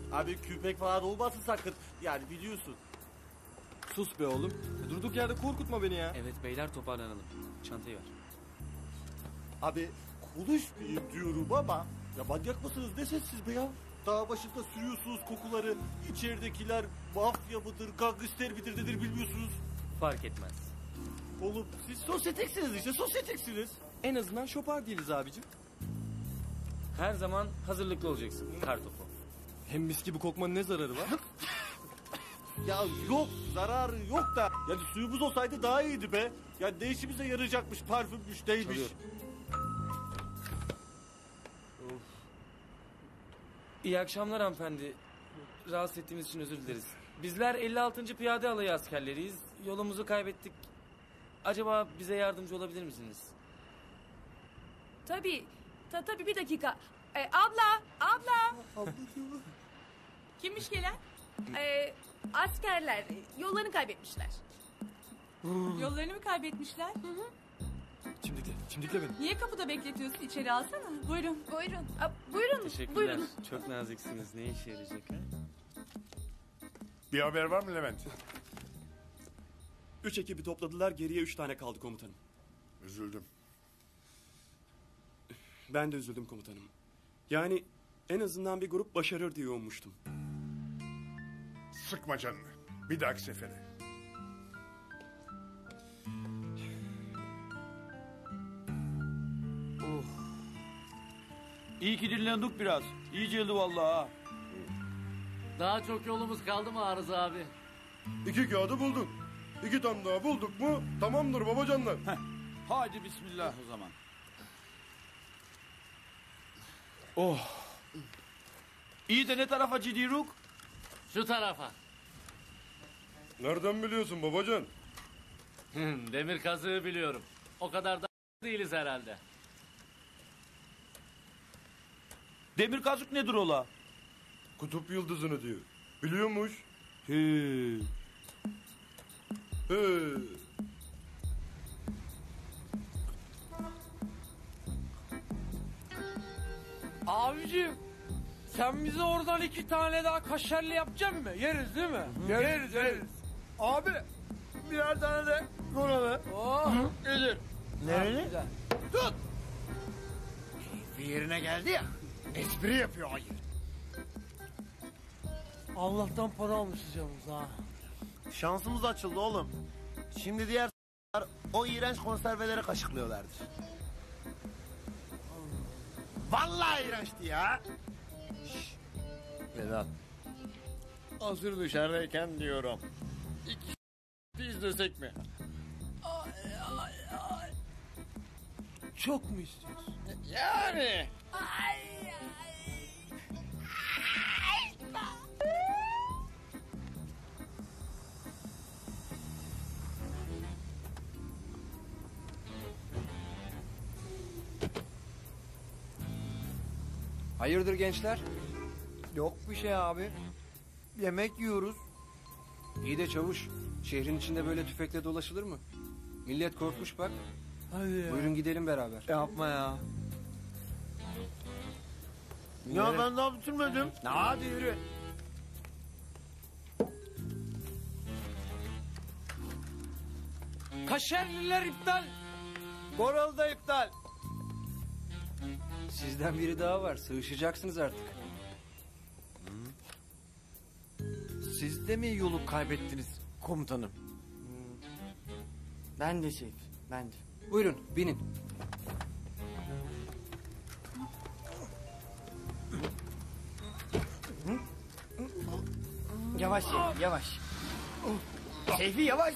Abi köpek falan olmasın sakın. Yani biliyorsun. Sus be oğlum. Durduk yerde korkutma beni ya. Evet beyler toparlanalım. Çantayı ver. Abi konuşmayayım diyorum ama ya manyak mısınız ne sessiz be ya? Dağ başında sürüyorsunuz kokuları. İçeridekiler mafya mıdır, gangster midir nedir bilmiyorsunuz. Fark etmez. Oğlum siz sosyeteksiniz işte sosyeteksiniz. En azından şopar değiliz abicim. Her zaman hazırlıklı olacaksın. Kartopu. Hem mis gibi kokmanın ne zararı var? Ya yok zararı yok da. Yani suyumuz olsaydı daha iyiydi be. Ya ne işimize yarayacakmış parfümmüş neymiş. Çalıyorum. İyi akşamlar hanımefendi. Rahatsız ettiğimiz için özür dileriz. Bizler 56. Piyade Alayı askerleriyiz. Yolumuzu kaybettik. Acaba bize yardımcı olabilir misiniz? Tabii. Tabii bir dakika. Abla. Kimmiş gelen? Askerler yollarını kaybetmişler. Yollarını mı kaybetmişler? Çimdikle beni. Niye kapıda bekletiyorsun? İçeri alsana. Buyurun. Buyurun. Teşekkürler. Buyurun. Çok naziksiniz. Ne işe yarayacak ha? Bir haber var mı Levent? 3 ekibi topladılar, geriye 3 tane kaldı komutanım. Üzüldüm. Ben de üzüldüm komutanım. Yani en azından bir grup başarır diye ummuştum. Sıkma canını. Bir dahaki sefere. İyi ki dinlendik biraz. İyi geldi vallahi ha. Daha çok yolumuz kaldı mı Arıza abi? 2 kağıdı bulduk. 2 tane daha bulduk mu tamamdır babacanlar. Hadi bismillah o zaman. İyi de ne tarafa gidiyoruz? Şu tarafa. Nereden biliyorsun babacan? Demir kazığı biliyorum. O kadar da değiliz herhalde. Demir kazık nedir ola? Kutup yıldızını diyor. Biliyormuş. He. He. Abicim sen bize oradan 2 tane daha kaşarlı yapacaksın mı? Yeriz değil mi? Yeriz. Abi birer tane de konalı. Oh. Gelir. Nereli? Tut. Bir yerine geldi ya. Espri yapıyor ayı. Allah'tan para almışız yalnız ha. Şansımız açıldı oğlum. Şimdi diğer o iğrenç konserveleri kaşıklıyorlardır. Vallahi iğrençti ya. Vedat. Hazır dışarıdayken diyorum. 2 izlesek mi? Çok mu istiyorsun? Yani. Hayırdır gençler? Yok bir şey abi. Yemek yiyoruz. İyi de çavuş. Şehrin içinde böyle tüfekle dolaşılır mı? Millet korkmuş bak. Hadi ya. Buyurun gidelim beraber. Yapma ya. Ya ben daha bitirmedim. Hadi yürü. Kaşarlılar iptal. Koral da iptal. Sizden biri daha var. Sığışacaksınız artık. Siz de mi yolu kaybettiniz komutanım? Ben de şef. Ben de. Buyurun binin. Yavaş Seyfi yavaş. Seyfi yavaş.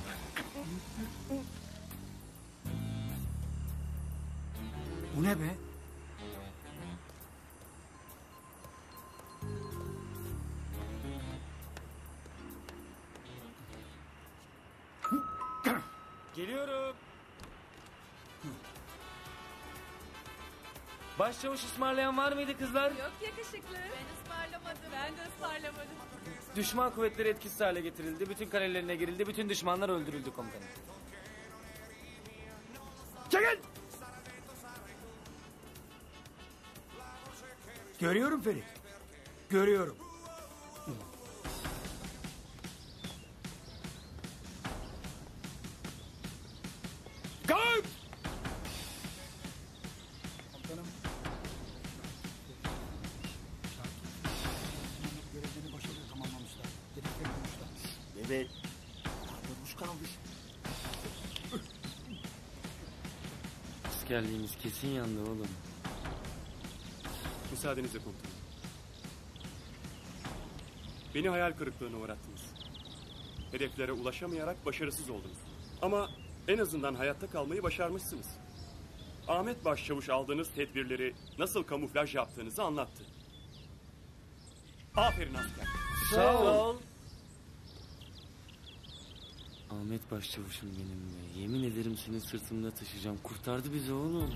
Bu ne be? Geliyorum. Başçavuş ısmarlayan var mıydı kızlar? Yok yakışıklı. Ben ısmarlamadım. Ben de ısmarlamadım. Düşman kuvvetleri etkisiz hale getirildi. Bütün kalelerine girildi. Bütün düşmanlar öldürüldü komutanım. Çekil! Görüyorum Ferit. Görüyorum. Kalk! Evet. Durmuş kalmış. Askerliğimiz kesin yandı oğlum. Müsaadenizle komutanım. Beni hayal kırıklığına uğrattınız. Hedeflere ulaşamayarak başarısız oldunuz. Ama en azından hayatta kalmayı başarmışsınız. Ahmet Başçavuş aldığınız tedbirleri nasıl kamuflaj yaptığınızı anlattı. Aferin asker. Sağ ol. Ahmet Başçavuş'um benim be. Yemin ederim seni sırtımda taşıyacağım. Kurtardı bizi oğlum.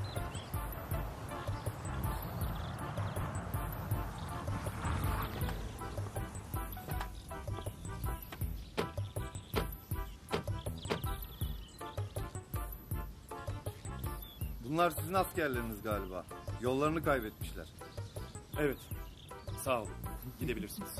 Bunlar sizin askerleriniz galiba. Yollarını kaybetmişler. Evet. Sağ olun. Gidebilirsiniz.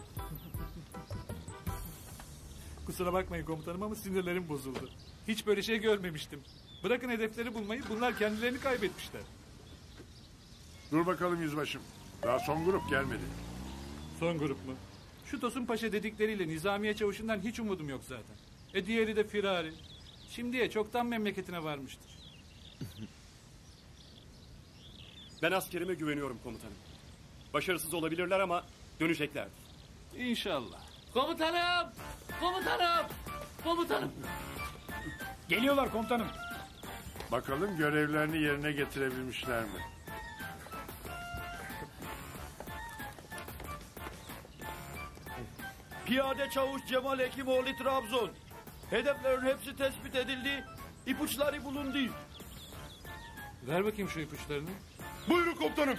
Kusura bakmayın komutanım ama sinirlerim bozuldu. Hiç böyle şey görmemiştim. Bırakın hedefleri bulmayı, bunlar kendilerini kaybetmişler. Dur bakalım yüzbaşım. Daha son grup gelmedi. Son grup mu? Şu Tosun Paşa dedikleriyle Nizamiye Çavuşu'ndan hiç umudum yok zaten. Diğeri de firari. Şimdiye çoktan memleketine varmıştır. Ben askerime güveniyorum komutanım. Başarısız olabilirler ama döneceklerdir. İnşallah. Komutanım! Komutanım! Komutanım! Geliyorlar komutanım. Bakalım görevlerini yerine getirebilmişler mi? Piyade Çavuş Cemal Hekimoğlu Trabzon. Hedeflerin hepsi tespit edildi. İpuçları bulundu. Ver bakayım şu ipuçlarını. Buyurun komutanım.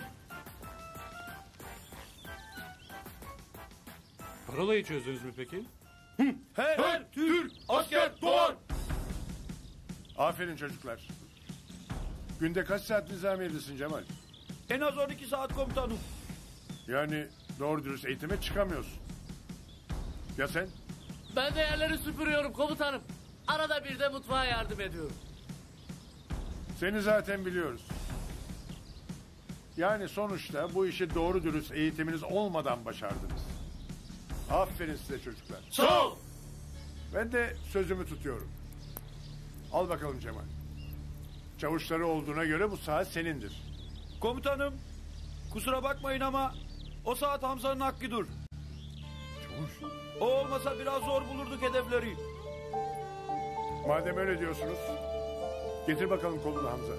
Parolayı çözdünüz mü peki? Her Türk asker doğar. Aferin çocuklar. Günde kaç saat nizamiyedesin Cemal? En az 12 saat komutanım. Yani doğru dürüst eğitime çıkamıyorsun. Ya sen? Ben de yerleri süpürüyorum komutanım. Arada bir de mutfağa yardım ediyorum. Seni zaten biliyoruz. Yani sonuçta bu işi doğru dürüst eğitiminiz olmadan başardınız. Aferin size çocuklar. Sağ ol. Ben de sözümü tutuyorum. Al bakalım Cemal. Çavuşları olduğuna göre bu saat senindir. Komutanım, kusura bakmayın ama o saat Hamza'nın hakkıdır. Çavuş. O olmasa biraz zor bulurduk hedefleri. Madem öyle diyorsunuz, getir bakalım kolunu Hamza.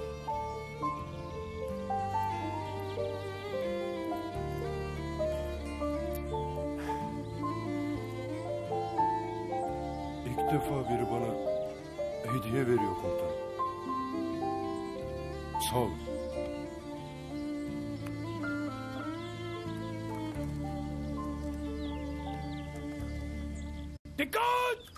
İlk defa biri bana hediye veriyor komutanım. Sağ olun. Dikkat!